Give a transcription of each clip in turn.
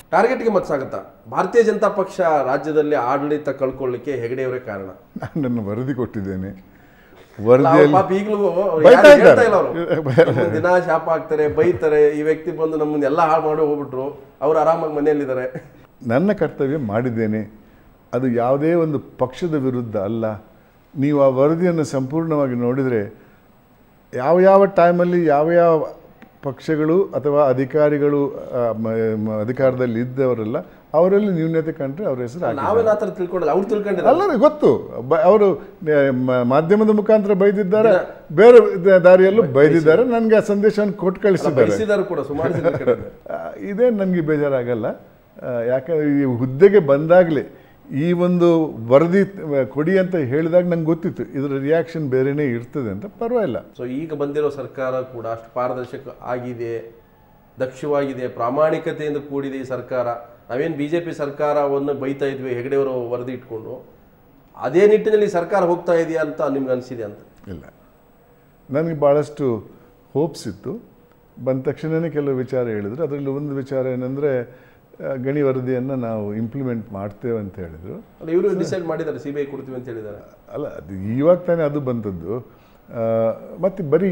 ಟಾರ್ಗೆಟ್ಗೆ ಮತ್ತೆ ಸಾಗುತ್ತಾ? ಭಾರತೀಯ ಜನತಾ ಪಕ್ಷ ರಾಜ್ಯದಲ್ಲಿ ಆಡಳಿತ ಕಳ್ಕೊಳ್ಳಿಕ್ಕೆ ಹೆಗಡೆಯವರೇ ಕಾರಣ. ನಾನು ನನ್ನ ವರದಿ ಕೊಟ್ಟಿದ್ದೇನೆ. ದಿನ ಶಾಪ ಹಾಕ್ತಾರೆ, ಬೈತಾರೆ, ಈ ವ್ಯಕ್ತಿ ಬಂದು ನಮ್ಮನ್ನೆಲ್ಲ ಹಾಳು ಮಾಡಿ ಹೋಗ್ಬಿಟ್ರು, ಅವ್ರು ಆರಾಮಾಗಿ ಮನೆಯಲ್ಲಿದ್ದಾರೆ. ನನ್ನ ಕರ್ತವ್ಯ ಮಾಡಿದ್ದೇನೆ. ಅದು ಯಾವುದೇ ಒಂದು ಪಕ್ಷದ ವಿರುದ್ಧ ಅಲ್ಲ. ನೀವು ಆ ವರದಿಯನ್ನು ಸಂಪೂರ್ಣವಾಗಿ ನೋಡಿದರೆ ಯಾವ ಟೈಮಲ್ಲಿ ಯಾವ ಪಕ್ಷಗಳು ಅಥವಾ ಅಧಿಕಾರಿಗಳು ಅಧಿಕಾರದಲ್ಲಿ ಇದ್ದವರೆಲ್ಲ ಅವರಲ್ಲಿ ನ್ಯೂನ್ಯತೆ ಕಂಡ್ರೆ ಅವ್ರ ಹೆಸರು ಅಲ್ಲರೂ ಗೊತ್ತು. ಅವರು ಮಾಧ್ಯಮದ ಮುಖಾಂತರ ಬೈದಿದ್ದಾರೆ, ಬೇರೆ ದಾರಿಯಲ್ಲೂ ಬೈದಿದ್ದಾರೆ. ನನಗೆ ಆ ಸಂದೇಶವನ್ನು ಕೊಟ್ಟು ಕಳಿಸಿದ್ದಾರೆ. ಇದೇ ನನಗೆ ಬೇಜಾರಾಗಲ್ಲ. ಯಾಕಂದರೆ ಈ ಹುದ್ದೆಗೆ ಬಂದಾಗಲೇ ಈ ಒಂದು ವರದಿ ಕೊಡಿ ಅಂತ ಹೇಳಿದಾಗ ನಂಗೆ ಗೊತ್ತಿತ್ತು ಇದರ ರಿಯಾಕ್ಷನ್ ಬೇರೆನೇ ಇರ್ತದೆ ಅಂತ. ಪರವಾಗಿಲ್ಲ. ಸೊ ಈಗ ಬಂದಿರೋ ಸರ್ಕಾರ ಕೂಡ ಅಷ್ಟು ಪಾರದರ್ಶಕ ಆಗಿದೆ, ದಕ್ಷವಾಗಿದೆ, ಪ್ರಾಮಾಣಿಕತೆಯಿಂದ ಕೂಡಿದೆ ಈ ಸರ್ಕಾರ. ನಾವೇನು BJP ಸರ್ಕಾರವನ್ನು ಬೈತಾ ಇದ್ವಿ ಹೆಗಡೆಯವರು ವರದಿ ಇಟ್ಕೊಂಡು, ಅದೇ ನಿಟ್ಟಿನಲ್ಲಿ ಸರ್ಕಾರ ಹೋಗ್ತಾ ಇದೆಯಾ ಅಂತ ನಿಮ್ಗೆ ಅನಿಸಿದೆ ಅಂತ? ಇಲ್ಲ, ನನಗೆ ಭಾಳಷ್ಟು ಹೋಪ್ಸ್ ಇತ್ತು. ಬಂದ ತಕ್ಷಣವೇ ಕೆಲವು ವಿಚಾರ ಹೇಳಿದ್ರು. ಅದರಲ್ಲಿ ಒಂದು ವಿಚಾರ ಏನಂದರೆ ಗಣಿ ವರದಿಯನ್ನು ನಾವು ಇಂಪ್ಲಿಮೆಂಟ್ ಮಾಡ್ತೇವೆ ಅಂತ ಹೇಳಿದರು. ಇವರು ಡಿಸೈಡ್ ಮಾಡಿದ್ದಾರೆ CBI ಕೊಡ್ತೀವಿ ಅಂತ ಹೇಳಿದ್ದಾರೆ. ಅಲ್ಲ, ಅದು ಇವಾಗ ತಾನೇ ಅದು ಬಂದದ್ದು. ಮತ್ತು ಬರೀ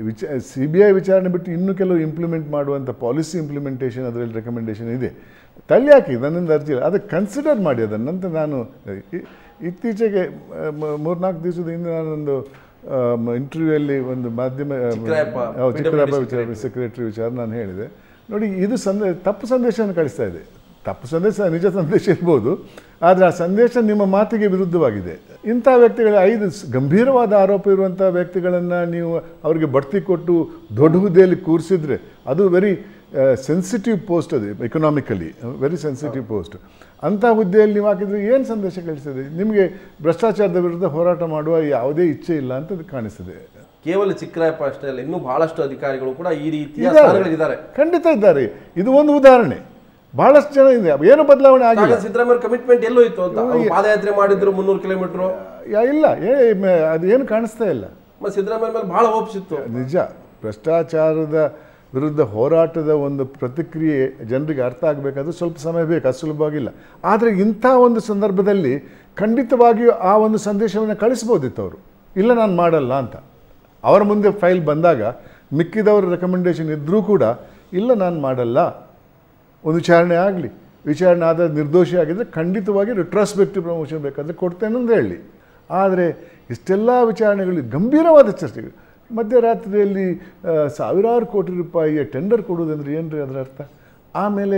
CBI ವಿಚಾರಣೆ ಬಿಟ್ಟು ಇನ್ನೂ ಕೆಲವು ಇಂಪ್ಲಿಮೆಂಟ್ ಮಾಡುವಂಥ ಪಾಲಿಸಿ ಇಂಪ್ಲಿಮೆಂಟೇಷನ್ ಅದರಲ್ಲಿ ರೆಕಮೆಂಡೇಷನ್ ಇದೆ. ತಳ್ಳಿ ಹಾಕಿ, ನನ್ನಿಂದ ಅರ್ಜಿ ಇಲ್ಲ, ಅದಕ್ಕೆ ಕನ್ಸಿಡರ್ ಮಾಡಿ ಅದನ್ನಂತ. ನಾನು ಇತ್ತೀಚೆಗೆ 3-4 ದಿವಸದ ಹಿಂದೆ ನಾನೊಂದು ಇಂಟರ್ವ್ಯೂಯಲ್ಲಿ ಒಂದು ಮಾಧ್ಯಮ ಚಿಕ್ಕರಪ್ಪ ವಿಚಾರ ಸೆಕ್ರೆಟರಿ ವಿಚಾರ ನಾನು ಹೇಳಿದೆ. ನೋಡಿ, ಇದು ತಪ್ಪು ಸಂದೇಶವನ್ನು ಕಳಿಸ್ತಾ ಇದೆ. ತಪ್ಪು ಸಂದೇಶ ನಿಜ ಸಂದೇಶ ಇರ್ಬೋದು, ಆದರೆ ಆ ಸಂದೇಶ ನಿಮ್ಮ ಮಾತಿಗೆ ವಿರುದ್ಧವಾಗಿದೆ. ಇಂಥ ವ್ಯಕ್ತಿಗಳ 5 ಗಂಭೀರವಾದ ಆರೋಪ ಇರುವಂಥ ವ್ಯಕ್ತಿಗಳನ್ನು ನೀವು ಅವರಿಗೆ ಬಡ್ತಿ ಕೊಟ್ಟು ದೊಡ್ಡ ಹುದ್ದೆಯಲ್ಲಿ ಕೂರಿಸಿದ್ರೆ ಅದು ವೆರಿ ಸೆನ್ಸಿಟಿವ್ ಪೋಸ್ಟ್. ಅದು ಎಕನಾಮಿಕಲಿ ವೆರಿ ಸೆನ್ಸಿಟಿವ್ ಪೋಸ್ಟ್. ಅಂಥ ಹುದ್ದೆಯಲ್ಲಿ ನೀವು ಹಾಕಿದರೆ ಏನು ಸಂದೇಶ ಕಳಿಸ್ತದೆ? ನಿಮಗೆ ಭ್ರಷ್ಟಾಚಾರದ ವಿರುದ್ಧ ಹೋರಾಟ ಮಾಡುವ ಯಾವುದೇ ಇಚ್ಛೆ ಇಲ್ಲ ಅಂತ ಕಾಣಿಸ್ತದೆ. ಕೇವಲ ಚಿಕ್ಕರಾಯಪ್ಪ ಅಷ್ಟೇ ಅಲ್ಲ, ಇನ್ನೂ ಬಹಳಷ್ಟು ಅಧಿಕಾರಿಗಳು ಕೂಡ ಈ ರೀತಿಯ ಇದ್ದಾರೆ. ಖಂಡಿತ ಇದ್ದಾರೆ. ಇದು ಒಂದು ಉದಾಹರಣೆ. ಬಹಳಷ್ಟು ಜನ ಇದೆ. ಏನು ಬದಲಾವಣೆ ಆಗಿಲ್ಲ. ಸಿದ್ದರಾಮಯ್ಯ ಕಮಿಟ್ಮೆಂಟ್ ಎಲ್ಲೋ ಇತ್ತು ಅಂತ ಪಾದಯಾತ್ರೆ ಮಾಡಿದ್ರು 300 ಕಿಲೋಮೀಟರ್. ಇಲ್ಲ, ಅದೇನು ಕಾಣಿಸ್ತಾ ಇಲ್ಲ. ಸಿದ್ದರಾಮಯ್ಯ ಮೇಲೆ ಬಹಳ ಹೋಪ್ಸ್ ಇತ್ತು. ನಿಜ, ಭ್ರಷ್ಟಾಚಾರದ ವಿರುದ್ಧ ಹೋರಾಟದ ಒಂದು ಪ್ರತಿಕ್ರಿಯೆ ಜನರಿಗೆ ಅರ್ಥ ಆಗಬೇಕಾದ್ರೆ ಸ್ವಲ್ಪ ಸಮಯ ಬೇಕು, ಅದು ಸುಲಭವಾಗಿಲ್ಲ. ಆದರೆ ಇಂಥ ಒಂದು ಸಂದರ್ಭದಲ್ಲಿ ಖಂಡಿತವಾಗಿಯೂ ಆ ಒಂದು ಸಂದೇಶವನ್ನು ಕಳಿಸ್ಬೋದಿತ್ತು ಅವರು. ಇಲ್ಲ, ನಾನು ಮಾಡಲ್ಲ ಅಂತ. ಅವರ ಮುಂದೆ ಫೈಲ್ ಬಂದಾಗ ಮಿಕ್ಕಿದವರ ರೆಕಮೆಂಡೇಷನ್ ಇದ್ದರೂ ಕೂಡ ಇಲ್ಲ, ನಾನು ಮಾಡಲ್ಲ, ಒಂದು ವಿಚಾರಣೆ ಆಗಲಿ, ವಿಚಾರಣೆ ಆದ ನಿರ್ದೋಷಿ ಆಗಿದ್ದರೆ ಖಂಡಿತವಾಗಿ ರಿಟ್ರಾಸ್ಪೆಕ್ಟಿವ್ ಪ್ರಮೋಷನ್ ಬೇಕಾದರೆ ಕೊಡ್ತೇನೆ ಅಂತ ಹೇಳಿ. ಆದರೆ ಇಷ್ಟೆಲ್ಲ ವಿಚಾರಣೆಗಳು, ಗಂಭೀರವಾದ ಚರ್ಚೆಗಳು, ಮಧ್ಯರಾತ್ರಿಯಲ್ಲಿ ಸಾವಿರಾರು ಕೋಟಿ ರೂಪಾಯಿಯ ಟೆಂಡರ್ ಕೊಡುವುದಂದ್ರೆ ಏನು ರೀ ಅದರ ಅರ್ಥ? ಆಮೇಲೆ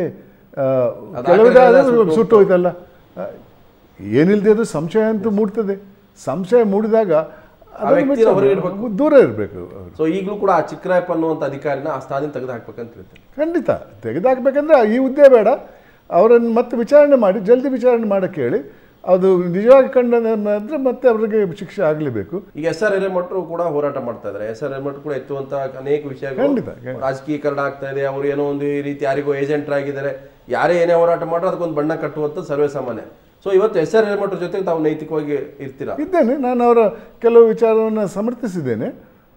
ಕೆಲವು ಸುಟ್ಟು ಹೋಯ್ತಲ್ಲ, ಏನಿಲ್ಲದೆ ಅದು ಸಂಶಯ ಅಂತೂ ಮೂಡ್ತದೆ. ಸಂಶಯ ಮೂಡಿದಾಗ ದೂರ ಇರಬೇಕು. ಸೊ ಈಗಲೂ ಕೂಡ ಆ ಚಿಕ್ಕರಾಯಪ್ಪ ಅನ್ನುವಂಥ ಅಧಿಕಾರಿನ ಆ ಸ್ಥಾನದಿಂದ ತೆಗೆದುಹಾಕ್ಬೇಕಂತ ಹೇಳ್ತಾರೆ. ಖಂಡಿತ ತೆಗೆದುಹಾಕ್ಬೇಕಂದ್ರೆ ಈ ಹುದ್ದೆ ಬೇಡ, ಅವರನ್ನು ಮತ್ತೆ ವಿಚಾರಣೆ ಮಾಡಿ, ಜಲ್ದಿ ವಿಚಾರಣೆ ಮಾಡೋಕ್ಕೆ ಹೇಳಿ. ಅದು ನಿಜವಾಗಿ ಕಂಡಂದ್ರೆ ಮತ್ತೆ ಅವರಿಗೆ ಶಿಕ್ಷೆ ಆಗಲೇಬೇಕು. ಈಗ SR ಹಿರೇಮಠರು ಕೂಡ ಹೋರಾಟ ಮಾಡ್ತಾ ಇದ್ದಾರೆ. SR ಹಿರೇಮಠರು ಕೂಡ ಎತ್ತುವಂತ ಅನೇಕ ವಿಷಯಗಳು ರಾಜಕೀಯಕರಣ ಆಗ್ತಾ ಇದೆ. ಅವರು ಏನೋ ಒಂದು ಈ ರೀತಿ ಯಾರಿಗೋ ಏಜೆಂಟರ್ ಆಗಿದ್ದಾರೆ. ಯಾರೇ ಏನೇ ಹೋರಾಟ ಮಾಡ್ರೆ ಅದಕ್ಕೊಂದು ಬಣ್ಣ ಕಟ್ಟುವಂಥ ಸರ್ವೇ ಸಾಮಾನ್ಯ. ಸೊ ಇವತ್ತು SR ಹಿರೇಮಠರ ಜೊತೆಗೆ ತಾವು ನೈತಿಕವಾಗಿ ಇರ್ತೀರಾ? ಇದ್ದೇನೆ. ನಾನು ಅವರ ಕೆಲವು ವಿಚಾರವನ್ನು ಸಮರ್ಥಿಸಿದ್ದೇನೆ.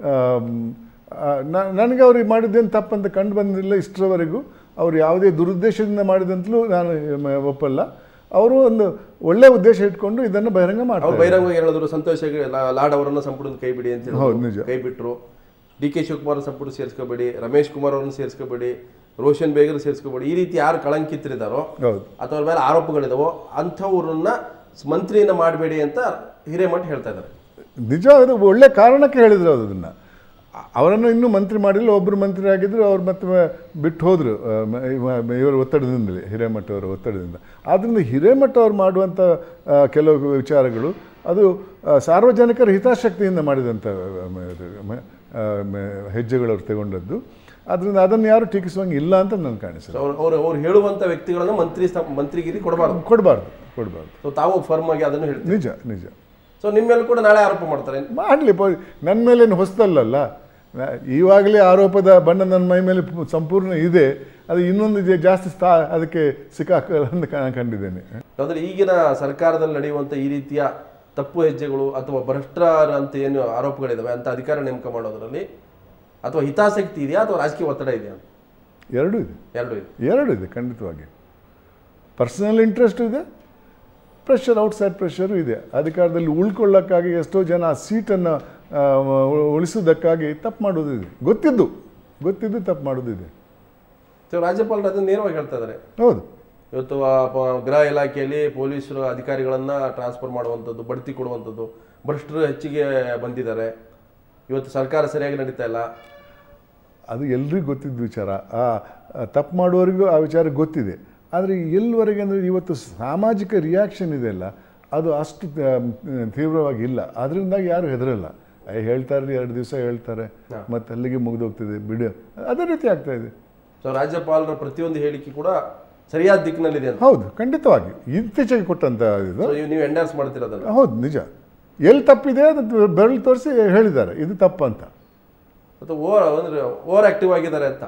ನನಗೆ ಅವ್ರಿಗೆ ಮಾಡಿದ್ದೇನು ತಪ್ಪಂತ ಕಂಡು ಬಂದಿಲ್ಲ ಇಷ್ಟರವರೆಗೂ. ಅವರು ಯಾವುದೇ ದುರುದ್ದೇಶದಿಂದ ಮಾಡಿದಂತಲೂ ನಾನು ಒಪ್ಪಲ್ಲ. ಅವರು ಒಂದು ಒಳ್ಳೆ ಉದ್ದೇಶ ಇಟ್ಕೊಂಡು ಇದನ್ನು ಬಹಿರಂಗ ಮಾಡ್ತಾರೆ. ಬಹಿರಂಗ ಹೇಳಿದ್ರು ಸಂತೋಷ್ ಲಾಡ್ ಅವರನ್ನು ಸಂಪುಟದ ಕೈ ಬಿಡಿ ಅಂತ ಹೇಳಿ ಕೈ ಬಿಟ್ಟರು. DK ಶಿವಕುಮಾರ್ ಸಂಪುಟ ಸೇರಿಸ್ಕೋಬೇಡಿ, ರಮೇಶ್ ಕುಮಾರ್ ಅವರನ್ನು ಸೇರಿಸ್ಕೋಬೇಡಿ, ರೋಷನ್ ಬೇಗರು ಸೇರಿಸ್ಕೋಬೇಡಿ. ಈ ರೀತಿ ಯಾರು ಕಳಂಕಿತರಿದ್ದಾರೋ ಅಥವಾ ಅವ್ರ ಮೇಲೆ ಆರೋಪಗಳಿದಾವೋ ಅಂಥವ್ರನ್ನ ಮಂತ್ರಿಯನ್ನ ಮಾಡಬೇಡಿ ಅಂತ ಹಿರೇಮಠ ಹೇಳ್ತಾ ಇದ್ದಾರೆ. ನಿಜ, ಅದು ಒಳ್ಳೆ ಕಾರಣಕ್ಕೆ ಹೇಳಿದ್ರು. ಅದನ್ನು ಅವರನ್ನು ಇನ್ನೂ ಮಂತ್ರಿ ಮಾಡಿಲ್ಲ. ಒಬ್ಬರು ಮಂತ್ರಿ ಆಗಿದ್ರು, ಅವ್ರು ಮತ್ತೆ ಬಿಟ್ಟು ಹೋದರು ಇವರ ಒತ್ತಡದಿಂದಲೇ, ಹಿರೇಮಠ ಅವರ ಒತ್ತಡದಿಂದ. ಆದ್ದರಿಂದ ಹಿರೇಮಠ ಅವ್ರು ಮಾಡುವಂಥ ಕೆಲವು ವಿಚಾರಗಳು ಅದು ಸಾರ್ವಜನಿಕರ ಹಿತಾಸಕ್ತಿಯಿಂದ ಮಾಡಿದಂಥ ಹೆಜ್ಜೆಗಳು ಅವ್ರು ತಗೊಂಡದ್ದು. ಅದರಿಂದ ಅದನ್ನು ಯಾರು ಟೀಕಿಸುವಂಗೆ ಇಲ್ಲ ಅಂತ ನನಗೆ ಕಾಣಿಸ್ತದೆ. ಅವ್ರು ಹೇಳುವಂಥ ವ್ಯಕ್ತಿಗಳನ್ನು ಮಂತ್ರಿಗಿರಿ ಕೊಡಬಾರ್ದು. ಸೊ ತಾವು ಫರ್ಮ್ ಆಗಿ ಅದನ್ನು ಹೇಳ್ತೀವಿ. ನಿಜ ನಿಜ. ಸೊ ನಿಮ್ಮ ಮೇಲೆ ಕೂಡ ನಾಳೆ ಆರೋಪ ಮಾಡ್ತಾರೆ. ಮಾಡಲಿ, ನನ್ನ ಮೇಲೇನು ಹೊಸದಲ್ಲ. ಈವಾಗಲೇ ಆರೋಪದ ಬಣ್ಣ ನನ್ನ ಮೈ ಮೇಲೆ ಸಂಪೂರ್ಣ ಇದೆ. ಅದು ಇನ್ನೊಂದು ಜಾಸ್ತಿ ಅದಕ್ಕೆ ಸಿಕ್ಕಾಕಲ್ಲ ಅಂತ ಕಂಡಿದ್ದೇನೆ. ಅಂದರೆ ಈಗಿನ ಸರ್ಕಾರದಲ್ಲಿ ನಡೆಯುವಂಥ ಈ ರೀತಿಯ ತಪ್ಪು ಹೆಜ್ಜೆಗಳು ಅಥವಾ ಭ್ರಷ್ಟರ ಅಂತ ಏನು ಆರೋಪಗಳಿದಾವೆ ಅಂತ ಅಧಿಕಾರ ನೇಮಕ ಮಾಡೋದರಲ್ಲಿ ಅಥವಾ ಹಿತಾಸಕ್ತಿ ಇದೆಯಾ ಅಥವಾ ರಾಜಕೀಯ ಒತ್ತಡ ಇದೆಯಾ? ಎರಡೂ ಇದೆ ಖಂಡಿತವಾಗಿ. ಪರ್ಸನಲ್ ಇಂಟ್ರೆಸ್ಟ್ ಇದೆ, ಪ್ರೆಷರ್, ಔಟ್ಸೈಡ್ ಪ್ರೆಷರು ಇದೆ. ಅಧಿಕಾರದಲ್ಲಿ ಉಳ್ಕೊಳ್ಳೋಕ್ಕಾಗಿ ಎಷ್ಟೋ ಜನ ಆ ಸೀಟನ್ನು ಉಳಿಸೋದಕ್ಕಾಗಿ ತಪ್ಪು ಮಾಡೋದಿದೆ, ಗೊತ್ತಿದ್ದು ತಪ್ಪು ಮಾಡೋದಿದೆ. ರಾಜ್ಯಪಾಲರು ಅದನ್ನು ನೇರವಾಗಿ ಹೇಳ್ತಾ ಇದ್ದಾರೆ. ಹೌದು, ಇವತ್ತು ಗೃಹ ಇಲಾಖೆಯಲ್ಲಿ ಪೊಲೀಸರು ಅಧಿಕಾರಿಗಳನ್ನು ಟ್ರಾನ್ಸ್ಫರ್ ಮಾಡುವಂಥದ್ದು, ಬಡ್ತಿ ಕೊಡುವಂಥದ್ದು, ಭ್ರಷ್ಟರು ಹೆಚ್ಚಿಗೆ ಬಂದಿದ್ದಾರೆ. ಇವತ್ತು ಸರ್ಕಾರ ಸರಿಯಾಗಿ ನಡೀತಾ ಇಲ್ಲ. ಅದು ಎಲ್ರಿಗೂ ಗೊತ್ತಿದ್ದ ವಿಚಾರ. ಆ ತಪ್ಪು ಮಾಡುವವರಿಗೂ ಆ ವಿಚಾರ ಗೊತ್ತಿದೆ. ಆದರೆ ಎಲ್ಲಿವರೆಗೆ ಅಂದರೆ ಇವತ್ತು ಸಾಮಾಜಿಕ ರಿಯಾಕ್ಷನ್ ಇದೆಯಲ್ಲ, ಅದು ಅಷ್ಟು ತೀವ್ರವಾಗಿಲ್ಲ. ಅದರಿಂದಾಗಿ ಯಾರು ಹೆದರಲ್ಲ. ಹೇಳ್ತಾರೆ, 2 ದಿವಸ ಹೇಳ್ತಾರೆ, ಮತ್ತು ಅಲ್ಲಿಗೆ ಮುಗಿದೋಗ್ತದೆ, ಬಿಡು, ಅದೇ ರೀತಿ ಆಗ್ತಾ ಇದೆ. ಸೊ ರಾಜ್ಯಪಾಲರ ಪ್ರತಿಯೊಂದು ಹೇಳಿಕೆ ಕೂಡ ಸರಿಯಾದ ದಿಕ್ಕಿನಲ್ಲಿದೆ ಅಂತ. ಹೌದು, ಖಂಡಿತವಾಗಿ ಇತ್ತೀಚೆಗೆ ಕೊಟ್ಟಂತ ಇದು ನೀವು ಎಂಡರ್ಸ್ ಮಾಡ್ತಿರೋದಲ್ಲ. ಹೌದು, ನಿಜ. ಎಲ್ಲಿ ತಪ್ಪಿದೆ ಅದು ಬೆರಳು ತೋರಿಸಿ ಹೇಳಿದ್ದಾರೆ, ಇದು ತಪ್ಪು ಅಂತ. ಮತ್ತು ಓವರ್ ಆಕ್ಟಿವ್ ಆಗಿದ್ದಾರೆ ಅಂತ.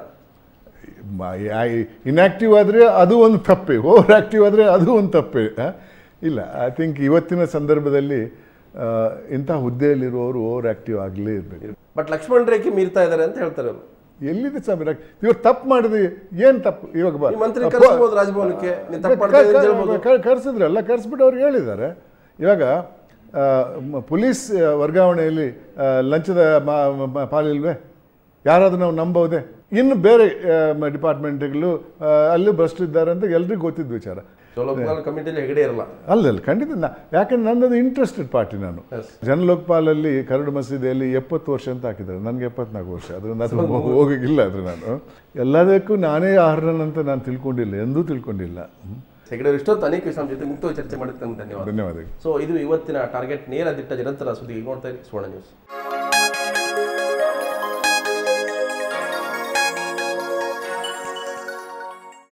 ಇನ್ಆಕ್ಟಿವ್ ಆದರೆ ಅದು ಒಂದು ತಪ್ಪೆ, ಓವರ್ ಆಕ್ಟಿವ್ ಆದರೆ ಅದು ಒಂದು ತಪ್ಪೆ. ಇಲ್ಲ, ಐ ಥಿಂಕ್ ಇವತ್ತಿನ ಸಂದರ್ಭದಲ್ಲಿ ಇಂಥ ಹುದ್ದೆಯಲ್ಲಿರುವವರು ಓವರ್ ಆಕ್ಟಿವ್ ಆಗಲೇ ಇರಬೇಕು. ಬಟ್ ಲಕ್ಷ್ಮಣ ರೇಖೆ ಮೀರ್ತಾ ಇದ್ದಾರೆ ಅಂತ ಹೇಳ್ತಾರೆ ಅವರು. ಎಲ್ಲಿದೆ ಸಮೀರ? ಇವಾಗ ತಪ್ಪು ಮಾಡಿದ್ವಿ, ಏನು ತಪ್ಪು? ಇವಾಗ ರಾಜಭವನಕ್ಕೆ ಕರೆಸಿದ್ರಲ್ಲ, ಕರೆಸ್ಬಿಟ್ಟು ಅವ್ರಿಗೆ ಹೇಳಿದ್ದಾರೆ. ಇವಾಗ ಪೊಲೀಸ್ ವರ್ಗಾವಣೆಯಲ್ಲಿ ಲಂಚದ ಪಾಲಿಲ್ವೇ? ಯಾರಾದರೂ ನಾವು ನಂಬೋದೆ? ಇನ್ನು ಬೇರೆ ಡಿಪಾರ್ಟ್ಮೆಂಟ್ಗಳು ಅಲ್ಲೂ ಭ್ರಷ್ಟಿದ್ದಾರೆ ಅಂತ ಎಲ್ರಿಗೂ ಗೊತ್ತಿದ್ದ ವಿಚಾರ. ಕಮಿಟಿಯಲ್ಲಿ ಹೆಗಡೆ ಇರಲ್ಲ ಅಲ್ಲ, ಖಂಡಿತ. ಯಾಕಂದ್ರೆ ನನ್ನದು ಇಂಟ್ರೆಸ್ಟೆಡ್ ಪಾರ್ಟಿ. ನಾನು ಜನಲೋಕಪಾಲಲ್ಲಿ ಕರಡು ಮಸೀದಿಯಲ್ಲಿ 70 ವರ್ಷ ಅಂತ ಹಾಕಿದ್ದಾರೆ, ನನಗೆ 74 ವರ್ಷ. ಅದರಿಂದ ಅದು ಹೋಗಿಲ್ಲ. ಆದರೆ ನಾನು ಎಲ್ಲದಕ್ಕೂ ನಾನೇ ಆಹ್ರನಂತ ನಾನು ತಿಳ್ಕೊಂಡಿಲ್ಲ, ಎಂದೂ ತಿಳ್ಕೊಂಡಿಲ್ಲ. ಹೆಗಡೆ ಇಷ್ಟೊತ್ತು ಅನೇಕ ವಿಷಯ ಜೊತೆ ಮುಕ್ತವಾಗಿ ಚರ್ಚೆ ಮಾಡಿದ್ದಕ್ಕೆ ಧನ್ಯವಾದಗಳು. ಧನ್ಯವಾದಗಳು. ಸೊ ಇದು ಇವತ್ತಿನ ಟಾರ್ಗೆಟ್, ನೇರ ದಿಟ್ಟ ನಿರಂತರ ಸುದ್ದಿಗೆ ನೋಡ್ತಾ ಇರಿ ಸುವರ್ಣ ನ್ಯೂಸ್.